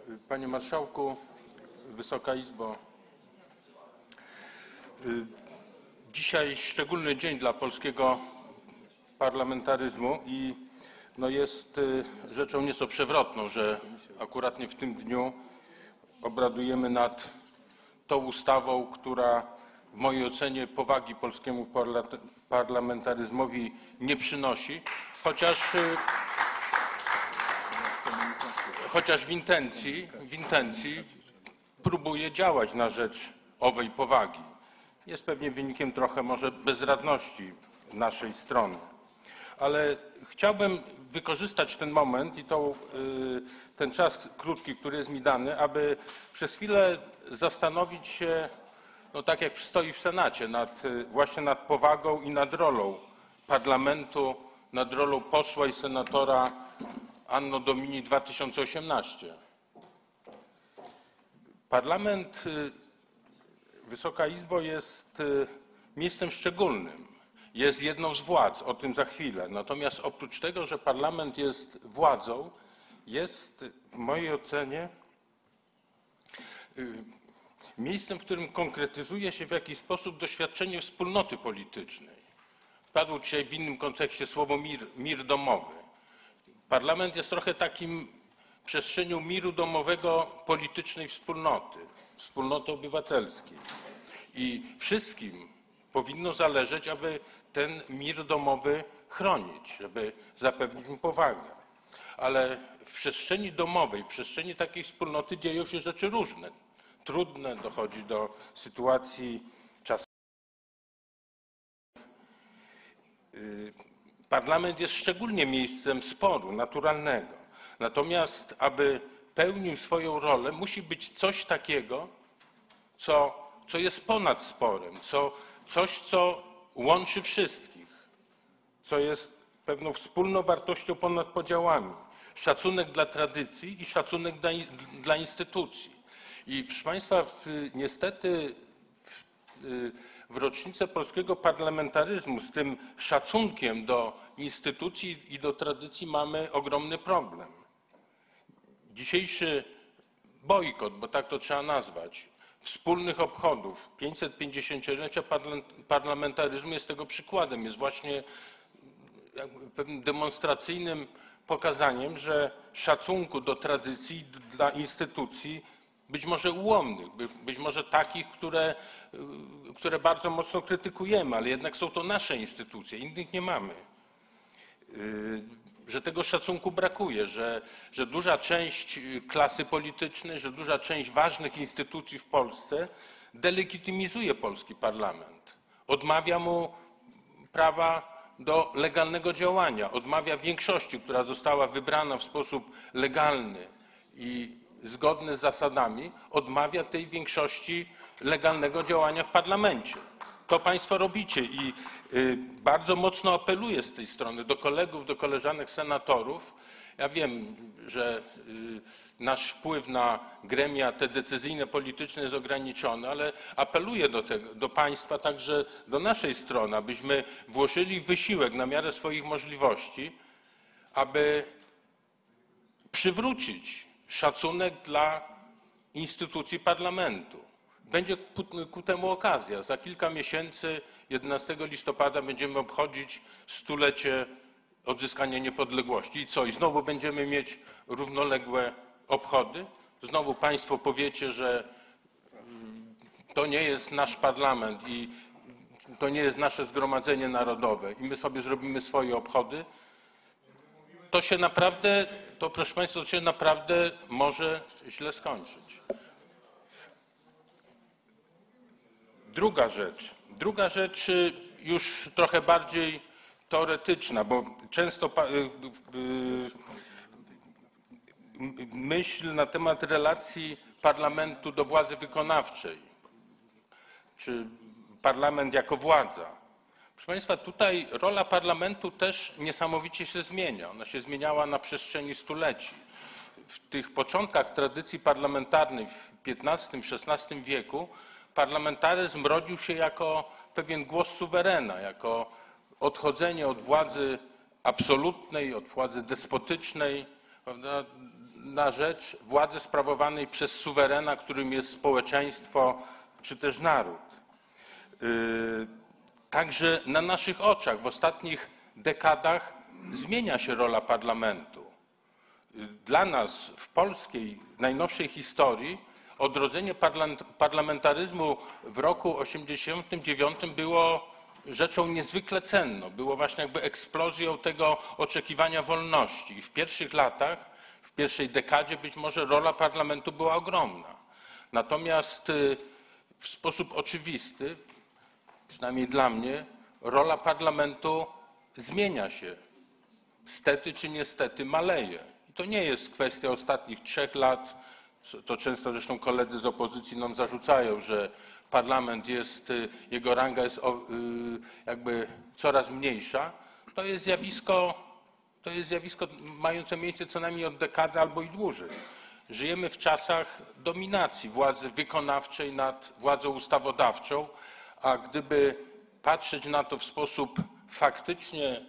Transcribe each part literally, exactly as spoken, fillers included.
Panie Marszałku, Wysoka Izbo. Dzisiaj szczególny dzień dla polskiego parlamentaryzmu i no jest rzeczą nieco przewrotną, że akurat w tym dniu obradujemy nad tą ustawą, która w mojej ocenie powagi polskiemu parlamentaryzmowi nie przynosi, chociaż, chociaż w intencji, w intencji próbuje działać na rzecz owej powagi. Jest pewnie wynikiem trochę może bezradności naszej strony. Ale chciałbym wykorzystać ten moment i tą, ten czas krótki, który jest mi dany, aby przez chwilę zastanowić się, no tak jak stoi w Senacie, nad, właśnie nad powagą i nad rolą parlamentu, nad rolą posła i senatora Anno Domini dwa tysiące osiemnaście. Parlament, Wysoka Izbo, jest miejscem szczególnym. Jest jedną z władz, o tym za chwilę. Natomiast oprócz tego, że parlament jest władzą, jest w mojej ocenie miejscem, w którym konkretyzuje się w jakiś sposób doświadczenie wspólnoty politycznej. Padło dzisiaj w innym kontekście słowo mir, mir domowy. Parlament jest trochę takim przestrzenią miru domowego politycznej wspólnoty, wspólnoty obywatelskiej. I wszystkim powinno zależeć, aby ten mir domowy chronić, żeby zapewnić mu powagę. Ale w przestrzeni domowej, w przestrzeni takiej wspólnoty dzieją się rzeczy różne, trudne, dochodzi do sytuacji czasowych. Parlament jest szczególnie miejscem sporu naturalnego. Natomiast, aby pełnił swoją rolę, musi być coś takiego, co, co jest ponad sporem, co, coś, co łączy wszystkich, co jest pewną wspólną wartością ponad podziałami. Szacunek dla tradycji i szacunek dla, dla instytucji. I proszę Państwa, w, niestety w, w rocznicę polskiego parlamentaryzmu z tym szacunkiem do instytucji i do tradycji mamy ogromny problem. Dzisiejszy bojkot, bo tak to trzeba nazwać, wspólnych obchodów pięćsetpięćdziesięciolecia parlamentaryzmu jest tego przykładem. Jest właśnie pewnym demonstracyjnym pokazaniem, że szacunku do tradycji, dla instytucji, być może ułomnych, być może takich, które, które bardzo mocno krytykujemy, ale jednak są to nasze instytucje, innych nie mamy. Że tego szacunku brakuje, że, że duża część klasy politycznej, że duża część ważnych instytucji w Polsce delegitymizuje polski parlament. Odmawia mu prawa do legalnego działania, odmawia większości, która została wybrana w sposób legalny i zgodny z zasadami, odmawia tej większości legalnego działania w parlamencie. To Państwo robicie i bardzo mocno apeluję z tej strony do kolegów, do koleżanek senatorów. Ja wiem, że nasz wpływ na gremia te decyzyjne, polityczne jest ograniczony, ale apeluję do, tego, do Państwa, także do naszej strony, abyśmy włożyli wysiłek na miarę swoich możliwości, aby przywrócić szacunek dla instytucji parlamentu. Będzie ku, ku temu okazja. Za kilka miesięcy, jedenastego listopada, będziemy obchodzić stulecie odzyskania niepodległości. I co? I znowu będziemy mieć równoległe obchody? Znowu Państwo powiecie, że to nie jest nasz parlament i to nie jest nasze Zgromadzenie Narodowe i my sobie zrobimy swoje obchody? To się naprawdę, to proszę Państwa, to się naprawdę może źle skończyć. Druga rzecz, druga rzecz już trochę bardziej teoretyczna, bo często myśl na temat relacji parlamentu do władzy wykonawczej, czy parlament jako władza. Proszę Państwa, tutaj rola parlamentu też niesamowicie się zmienia. Ona się zmieniała na przestrzeni stuleci. W tych początkach tradycji parlamentarnej w piętnastym, szesnastym wieku parlamentaryzm rodził się jako pewien głos suwerena, jako odchodzenie od władzy absolutnej, od władzy despotycznej, prawda, na rzecz władzy sprawowanej przez suwerena, którym jest społeczeństwo czy też naród. Także na naszych oczach w ostatnich dekadach zmienia się rola parlamentu. Dla nas w polskiej najnowszej historii odrodzenie parlamentaryzmu w roku osiemdziesiątym dziewiątym było rzeczą niezwykle cenną. Było właśnie jakby eksplozją tego oczekiwania wolności. I w pierwszych latach, w pierwszej dekadzie być może rola parlamentu była ogromna. Natomiast w sposób oczywisty, przynajmniej dla mnie, rola parlamentu zmienia się. Stety czy niestety maleje. I to nie jest kwestia ostatnich trzech lat. To często zresztą koledzy z opozycji nam zarzucają, że parlament jest, jego ranga jest jakby coraz mniejsza. To jest zjawisko, to jest zjawisko mające miejsce co najmniej od dekady albo i dłużej. Żyjemy w czasach dominacji władzy wykonawczej nad władzą ustawodawczą, a gdyby patrzeć na to w sposób faktycznie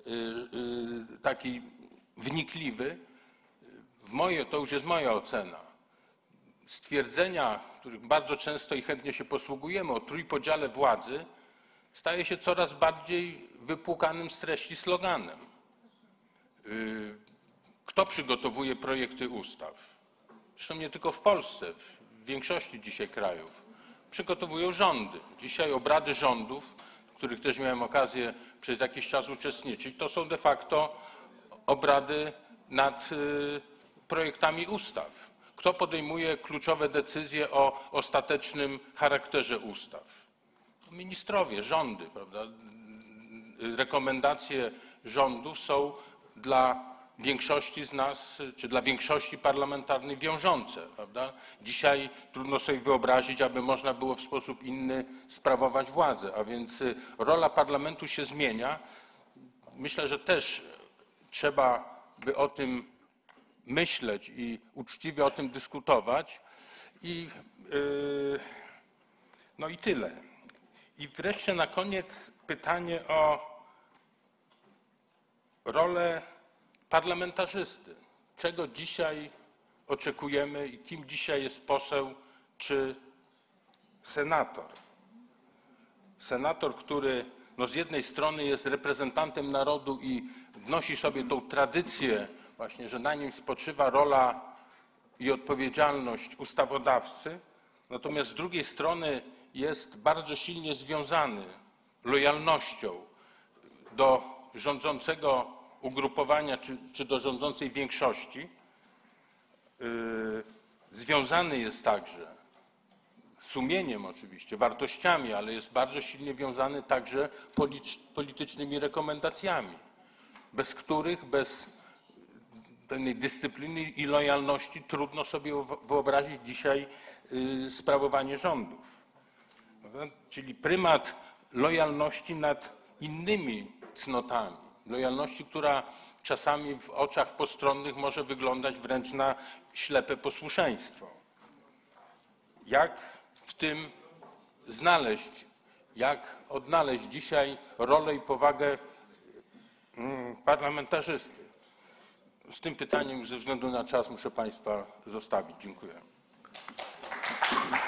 taki wnikliwy, w moje, to już jest moja ocena, stwierdzenia, których bardzo często i chętnie się posługujemy, o trójpodziale władzy, staje się coraz bardziej wypłukanym z treści sloganem. Kto przygotowuje projekty ustaw? Zresztą nie tylko w Polsce, w większości dzisiaj krajów. Przygotowują rządy. Dzisiaj obrady rządów, w których też miałem okazję przez jakiś czas uczestniczyć, to są de facto obrady nad projektami ustaw. Kto podejmuje kluczowe decyzje o ostatecznym charakterze ustaw? Ministrowie, rządy, prawda? Rekomendacje rządów są dla większości z nas, czy dla większości parlamentarnej wiążące, prawda? Dzisiaj trudno sobie wyobrazić, aby można było w sposób inny sprawować władzę, a więc rola parlamentu się zmienia. Myślę, że też trzeba by o tym myśleć i uczciwie o tym dyskutować. I, yy, no i tyle. I wreszcie na koniec pytanie o rolę parlamentarzysty. Czego dzisiaj oczekujemy i kim dzisiaj jest poseł czy senator? Senator, który no z jednej strony jest reprezentantem narodu i wnosi sobie tą tradycję właśnie, że na nim spoczywa rola i odpowiedzialność ustawodawcy, natomiast z drugiej strony jest bardzo silnie związany lojalnością do rządzącego ugrupowania czy, czy do rządzącej większości. Yy, związany jest także sumieniem oczywiście, wartościami, ale jest bardzo silnie wiązany także politycznymi rekomendacjami, bez których, bez pewnej dyscypliny i lojalności trudno sobie wyobrazić dzisiaj sprawowanie rządów. Czyli prymat lojalności nad innymi cnotami. Lojalności, która czasami w oczach postronnych może wyglądać wręcz na ślepe posłuszeństwo. Jak w tym znaleźć, jak odnaleźć dzisiaj rolę i powagę parlamentarzysty? Z tym pytaniem ze względu na czas muszę Państwa zostawić. Dziękuję.